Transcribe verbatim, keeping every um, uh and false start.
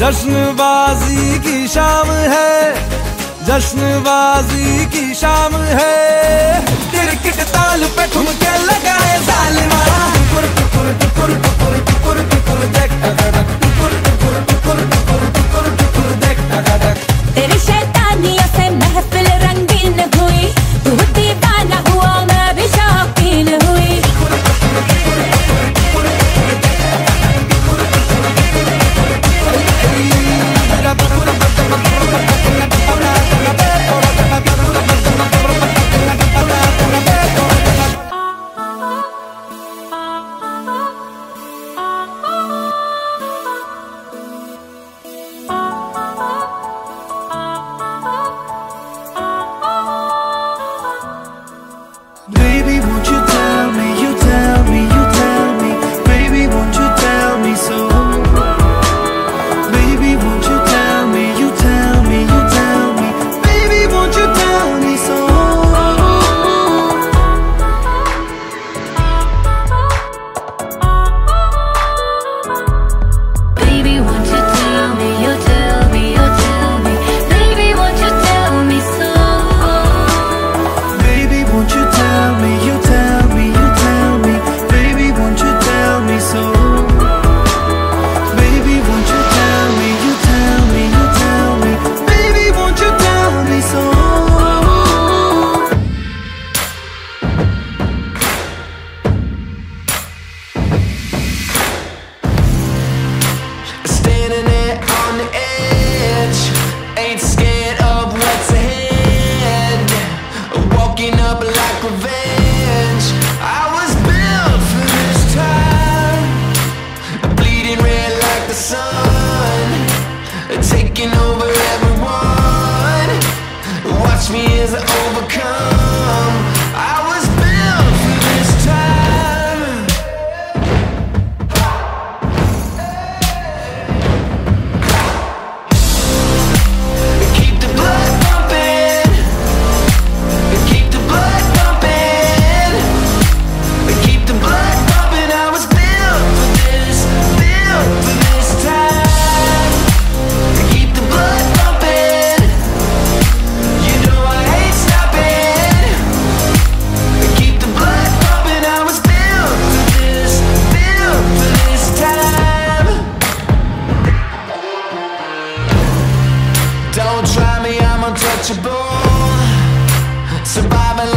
जश्नबाजी की शाम है, जश्नबाजी की शाम है। क्रिकेट ताल पे ठुमके लगाए जालिमा, टुकुर टुकुर टुकुर टुकुर टुकुर टुकुर देख टक टुकुर टुकुर टुकुर टुकुर टुकुर टुकुर देख टक। तेरी शैतानियों से महफिल रंगीन हुई, तू दीवाना हुआ मैं भी शौकीन हुई। Baby, won't you tell me, you tell me, you tell me, baby, won't you tell me so? Baby, won't you tell me, you tell me, you tell me, baby, won't you tell me so? Baby, won't you tell me, you tell me, you tell me, baby, won't you tell me so? Baby, won't you tell me, you tell me, you tell me, baby, won't you tell me so? Baby, won't you tell me, you tell me, you tell me, baby, won't you tell me so? Standing there on the edge, ain't scared of what's ahead. Walking up like revenge, I was built for this time. Bleeding red like the sun, taking over everyone. Watch me as I overcome. I was built for this time. Keep the blood pumping, keep the blood pumping, keep the blood pumping. I was built for this, built for this time. Keep the blood pumping, you know I ain't stopping. Keep the blood pumping. I was built for this, built for this time. Don't try me, I'm untouchable. Surviving